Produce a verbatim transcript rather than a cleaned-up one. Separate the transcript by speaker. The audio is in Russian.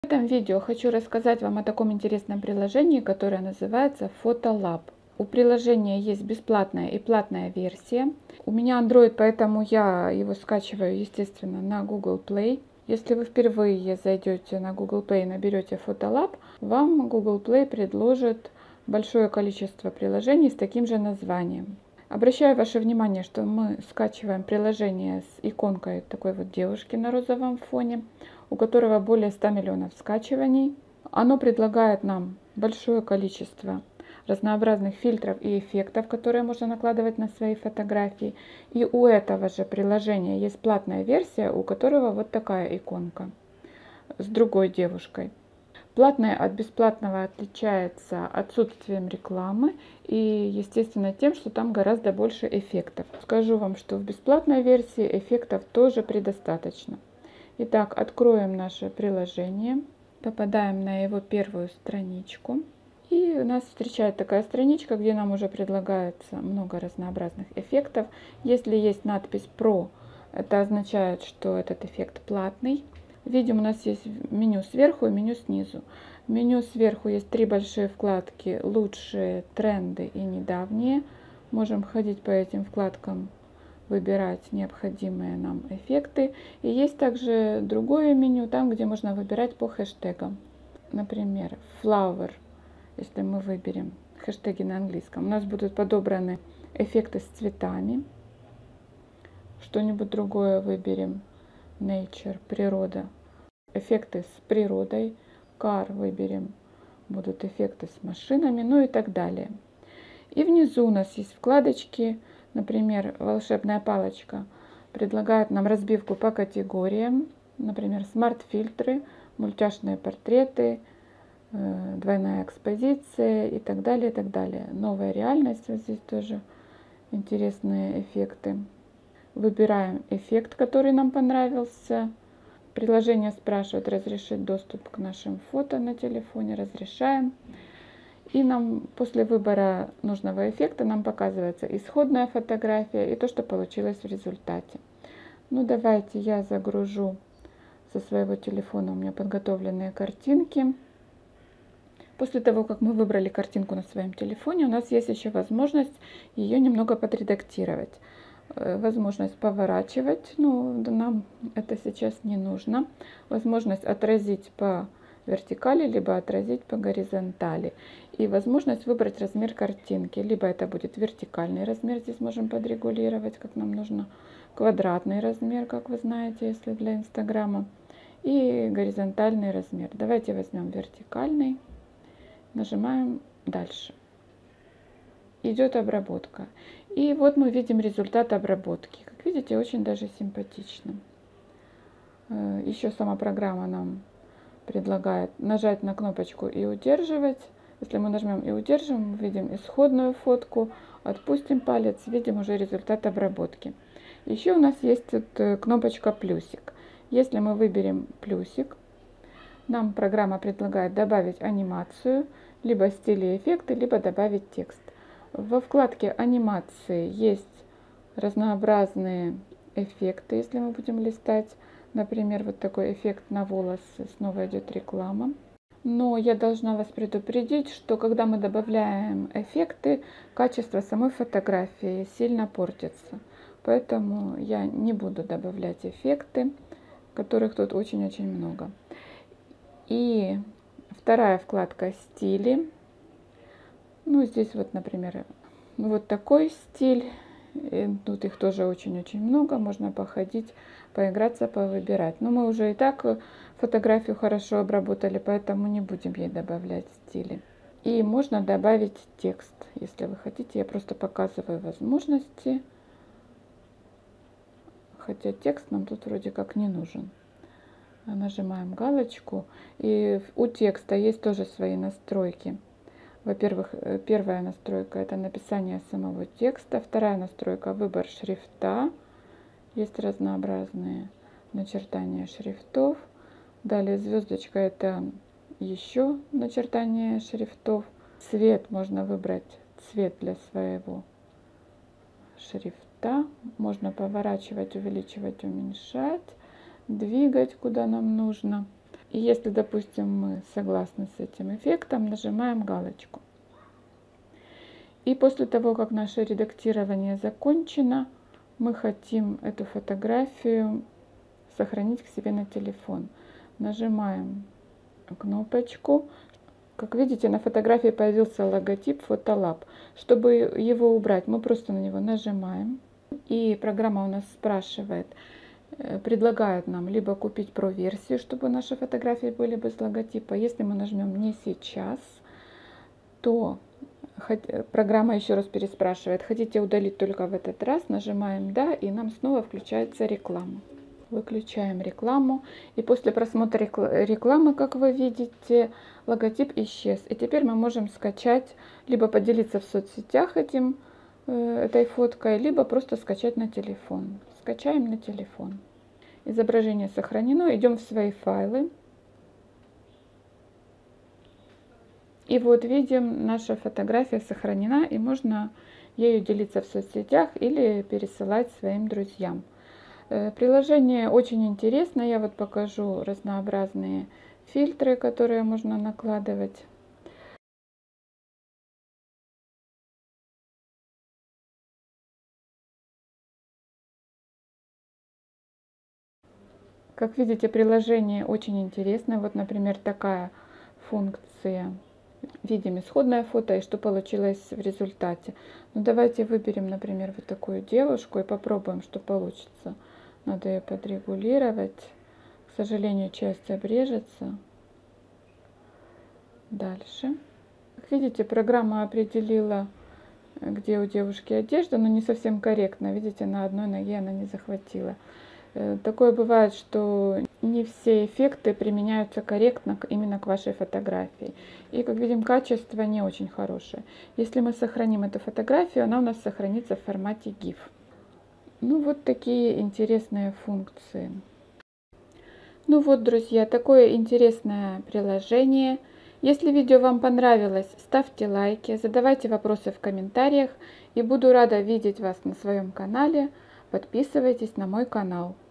Speaker 1: В этом видео хочу рассказать вам о таком интересном приложении, которое называется Photolab. У приложения есть бесплатная и платная версия. У меня Android, поэтому я его скачиваю, естественно, на Google Play. Если вы впервые зайдете на Google Play и наберете Photolab, вам Google Play предложит большое количество приложений с таким же названием. Обращаю ваше внимание, что мы скачиваем приложение с иконкой такой вот девушки на розовом фоне, у которого более ста миллионов скачиваний. Оно предлагает нам большое количество разнообразных фильтров и эффектов, которые можно накладывать на свои фотографии. И у этого же приложения есть платная версия, у которого вот такая иконка с другой девушкой. Платное от бесплатного отличается отсутствием рекламы и, естественно, тем, что там гораздо больше эффектов. Скажу вам, что в бесплатной версии эффектов тоже предостаточно. Итак, откроем наше приложение, попадаем на его первую страничку. И у нас встречает такая страничка, где нам уже предлагается много разнообразных эффектов. Если есть надпись «Про», это означает, что этот эффект платный. Видим, у нас есть меню сверху и меню снизу. В меню сверху есть три большие вкладки: лучшие, тренды и недавние. Можем ходить по этим вкладкам, выбирать необходимые нам эффекты. И есть также другое меню, там, где можно выбирать по хэштегам. Например, flower, если мы выберем хэштеги на английском, у нас будут подобраны эффекты с цветами. Что-нибудь другое выберем. Nature, природа, эффекты с природой. Car выберем, будут эффекты с машинами, ну и так далее. И внизу у нас есть вкладочки, например, волшебная палочка предлагает нам разбивку по категориям, например, смарт-фильтры, мультяшные портреты, двойная экспозиция и так далее, и так далее. Новая реальность, вот здесь тоже интересные эффекты. Выбираем эффект, который нам понравился. Приложение спрашивает разрешить доступ к нашим фото на телефоне. Разрешаем. И нам после выбора нужного эффекта нам показывается исходная фотография и то, что получилось в результате. Ну, давайте я загружу со своего телефона, у меня подготовленные картинки. После того, как мы выбрали картинку на своем телефоне, у нас есть еще возможность ее немного подредактировать. Возможность поворачивать, но нам это сейчас не нужно. Возможность отразить по вертикали, либо отразить по горизонтали. И возможность выбрать размер картинки. Либо это будет вертикальный размер, здесь можем подрегулировать, как нам нужно. Квадратный размер, как вы знаете, если для Инстаграма. И горизонтальный размер. Давайте возьмем вертикальный. Нажимаем «Дальше». Идет обработка. И вот мы видим результат обработки. Как видите, очень даже симпатично. Еще сама программа нам предлагает нажать на кнопочку и удерживать. Если мы нажмем и удержим, мы видим исходную фотку, отпустим палец, видим уже результат обработки. Еще у нас есть тут кнопочка плюсик. Если мы выберем плюсик, нам программа предлагает добавить анимацию, либо стили и эффекты, либо добавить текст. Во вкладке анимации есть разнообразные эффекты, если мы будем листать. Например, вот такой эффект на волосы, снова идет реклама. Но я должна вас предупредить, что когда мы добавляем эффекты, качество самой фотографии сильно портится. Поэтому я не буду добавлять эффекты, которых тут очень-очень много. И вторая вкладка «Стили». Ну, здесь вот, например, вот такой стиль. И тут их тоже очень-очень много. Можно походить, поиграться, повыбирать. Но мы уже и так фотографию хорошо обработали, поэтому не будем ей добавлять стили. И можно добавить текст, если вы хотите. Я просто показываю возможности. Хотя текст нам тут вроде как не нужен. Нажимаем галочку. И у текста есть тоже свои настройки. Во-первых, первая настройка — это написание самого текста. Вторая настройка — выбор шрифта. Есть разнообразные начертания шрифтов. Далее звездочка — это еще начертание шрифтов. Цвет можно выбрать, цвет для своего шрифта. Можно поворачивать, увеличивать, уменьшать, двигать куда нам нужно. И если, допустим, мы согласны с этим эффектом, нажимаем галочку. И после того, как наше редактирование закончено, мы хотим эту фотографию сохранить к себе на телефон. Нажимаем кнопочку. Как видите, на фотографии появился логотип Фотолаб. Чтобы его убрать, мы просто на него нажимаем. И программа у нас спрашивает, предлагает нам либо купить про-версию, чтобы наши фотографии были без логотипа. Если мы нажмем «Не сейчас», то программа еще раз переспрашивает, хотите удалить только в этот раз, нажимаем «Да», и нам снова включается реклама. Выключаем рекламу, и после просмотра рекламы, как вы видите, логотип исчез. И теперь мы можем скачать, либо поделиться в соцсетях этим, этой фоткой, либо просто скачать на телефон. Скачаем на телефон. Изображение сохранено, идем в свои файлы. И вот видим, наша фотография сохранена, и можно ею делиться в соцсетях или пересылать своим друзьям. Приложение очень интересное, я вот покажу разнообразные фильтры, которые можно накладывать. Как видите, приложение очень интересное. Вот, например, такая функция. Видим исходное фото и что получилось в результате. Ну, давайте выберем, например, вот такую девушку и попробуем, что получится. Надо ее подрегулировать. К сожалению, часть обрежется. Дальше. Как видите, программа определила, где у девушки одежда, но не совсем корректно. Видите, на одной ноге она не захватила. Такое бывает, что не все эффекты применяются корректно именно к вашей фотографии. И, как видим, качество не очень хорошее. Если мы сохраним эту фотографию, она у нас сохранится в формате гиф. Ну, вот такие интересные функции. Ну вот, друзья, такое интересное приложение. Если видео вам понравилось, ставьте лайки, задавайте вопросы в комментариях. И буду рада видеть вас на своем канале. Подписывайтесь на мой канал.